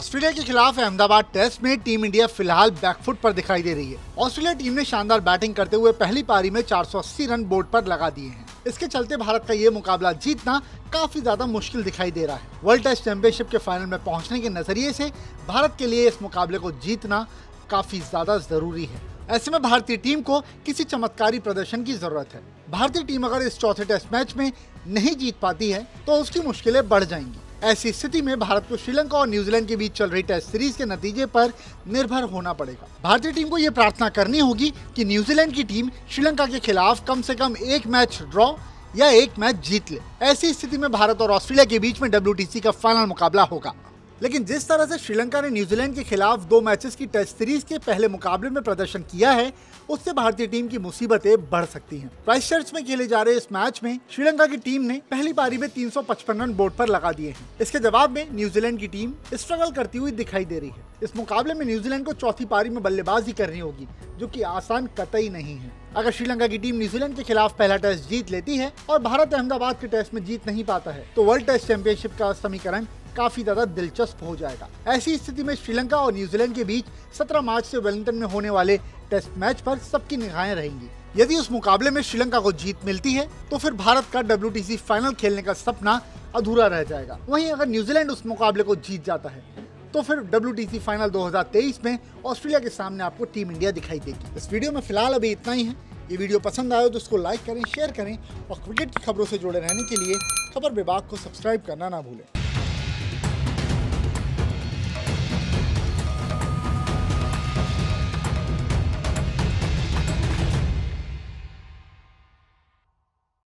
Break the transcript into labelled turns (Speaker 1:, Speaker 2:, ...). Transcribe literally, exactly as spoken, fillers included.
Speaker 1: Australia के खिलाफ Ahmedabad test में टीम इंडिया फिलहाल बैकफुट पर दिखाई दे रही है। ऑस्ट्रेलिया टीम ने शानदार बैटिंग करते हुए पहली पारी में चार सौ अस्सी रन बोर्ड पर लगा दिए हैं। इसके चलते भारत का ये मुकाबला जीतना काफी ज्यादा मुश्किल दिखाई दे रहा है। वर्ल्ड टेस्ट चैंपियनशिप के फाइनल में पहुंचने के नजरिए से भारत के लिए इस मुकाबले को जीतना काफी ज्यादा जरूरी है। ऐसे में भारतीय टीम को किसी चमत्कारी प्रदर्शन की जरूरत है। भारतीय टीम अगर इस चौथे टेस्ट मैच में नहीं जीत पाती है तो उसकी मुश्किलें बढ़ जाएंगी। ऐसी स्थिति में भारत को श्रीलंका और न्यूजीलैंड के बीच चल रही टेस्ट सीरीज के नतीजे पर निर्भर होना पड़ेगा। भारतीय टीम को यह प्रार्थना करनी होगी कि न्यूजीलैंड की टीम श्रीलंका के खिलाफ कम से कम एक मैच ड्रॉ या एक मैच जीत ले। ऐसी स्थिति में भारत और ऑस्ट्रेलिया के बीच में डब्ल्यूटीसी का फाइनल मुकाबला होगा। लेकिन जिस तरह से श्रीलंका ने न्यूजीलैंड के खिलाफ दो मैचेस की टेस्ट सीरीज के पहले मुकाबले में प्रदर्शन किया है, उससे भारतीय टीम की मुसीबतें बढ़ सकती हैं। क्राइस्टचर्च में खेले जा रहे इस मैच में श्रीलंका की टीम ने पहली पारी में तीन सौ पचपन रन बोर्ड पर लगा दिए हैं। इसके जवाब में न्यूजीलैंड की टीम स्ट्रगल करती हुई दिखाई दे रही है। इस मुकाबले में न्यूजीलैंड को चौथी पारी में बल्लेबाजी करनी होगी, जो कि आसान कतई नहीं है। अगर श्रीलंका की टीम न्यूजीलैंड के खिलाफ पहला टेस्ट जीत लेती है और भारत अहमदाबाद के टेस्ट में जीत नहीं पाता है तो वर्ल्ड टेस्ट चैंपियनशिप का समीकरण काफी ज्यादा दिलचस्प हो जाएगा। ऐसी स्थिति में श्रीलंका और न्यूजीलैंड के बीच सत्रह मार्च से वेलिंगटन में होने वाले टेस्ट मैच पर सबकी निगाहें रहेंगी। यदि उस मुकाबले में श्रीलंका को जीत मिलती है तो फिर भारत का डब्ल्यूटीसी फाइनल खेलने का सपना अधूरा रह जाएगा। वहीं अगर न्यूजीलैंड उस मुकाबले को जीत जाता है तो फिर डब्ल्यूटीसी फाइनल दो हज़ार तेईस में ऑस्ट्रेलिया के सामने आपको टीम इंडिया दिखाई देगी। इस वीडियो में फिलहाल अभी इतना ही है। ये वीडियो पसंद आया तो इसको लाइक करें, शेयर करें और क्रिकेट की खबरों से जुड़े रहने के लिए खबर विभाग को सब्सक्राइब करना ना भूलें।